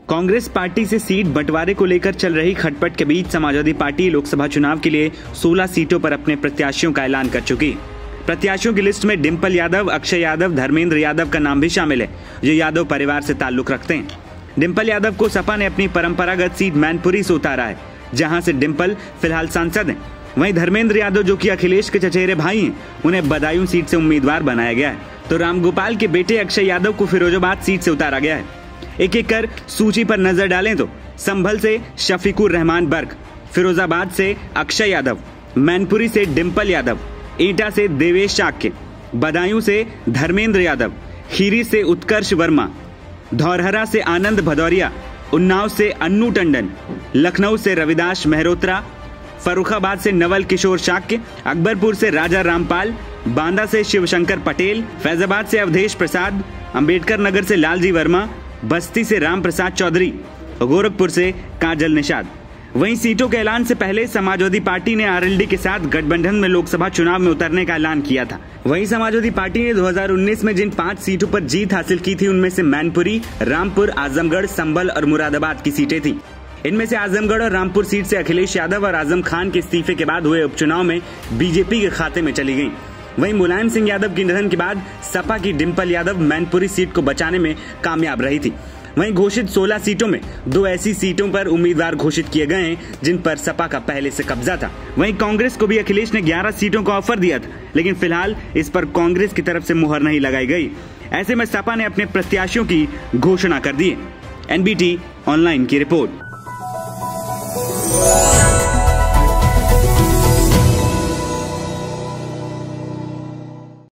Congress party से seat बंटवारे को लेकर चल रही खटपट के बीच समाजवादी पार्टी लोकसभा चुनाव के लिए 16 सीटों पर अपने प्रत्याशियों का ऐलान कर चुकी। प्रत्याशियों की लिस्ट में डिंपल यादव, अक्षय यादव, धर्मेंद्र यादव का नाम भी शामिल है, जो यादव परिवार से ताल्लुक रखते हैं। डिंपल यादव को सपा ने अपनी परंपरागत सीट मैनपुरी से उतारा है, जहां से डिंपल फिलहाल सांसद हैं। वहीं धर्मेंद्र यादव, जो कि अखिलेश के चचेरे भाई हैं, उन्हें बदायूं सीट से उम्मीदवार बनाया गया है। तो रामगोपाल के बेटे अक्षय यादव को फिरोजाबाद सीट से उतारा गया है। एक एक कर सूची पर नजर डालें तो संभल से शफीकुर रहमान बर्क, फिरोजाबाद से अक्षय यादव, मैनपुरी से डिंपल यादव, एटा से देवेश चाक्य, बदायूं से धर्मेंद्र यादव, खीरी से उत्कर्ष वर्मा, धौरहरा से आनंद भदौरिया, उन्नाव से अन्नू टंडन, लखनऊ से रविदास मेहरोत्रा, फर्रुखाबाद से नवल किशोर शाक्य, अकबरपुर से राजा रामपाल, बांदा से शिवशंकर पटेल, फैजाबाद से अवधेश प्रसाद, अंबेडकर नगर से लालजी वर्मा, बस्ती से राम प्रसाद चौधरी, गोरखपुर से काजल निषाद। वहीं सीटों के ऐलान से पहले समाजवादी पार्टी ने आरएलडी के साथ गठबंधन में लोकसभा चुनाव में उतरने का ऐलान किया था। वहीं समाजवादी पार्टी ने 2019 में जिन 5 सीटों पर जीत हासिल की थी, उनमें से मैनपुरी, रामपुर, आजमगढ़, संभल और मुरादाबाद की सीटें थी। इनमें से आजमगढ़ और रामपुर सीट से अखिलेश यादव और आजम खान के इस्तीफे के बाद हुए उपचुनाव में बीजेपी के खाते में चली गयी। वहीं मुलायम सिंह यादव के निधन के बाद सपा की डिंपल यादव मैनपुरी सीट को बचाने में कामयाब रही थी। वहीं घोषित 16 सीटों में 2 ऐसी सीटों पर उम्मीदवार घोषित किए गए हैं जिन पर सपा का पहले से कब्जा था। वहीं कांग्रेस को भी अखिलेश ने 11 सीटों का ऑफर दिया था, लेकिन फिलहाल इस पर कांग्रेस की तरफ से मुहर नहीं लगाई गई। ऐसे में सपा ने अपने प्रत्याशियों की घोषणा कर दी है। एनबीटी ऑनलाइन की रिपोर्ट।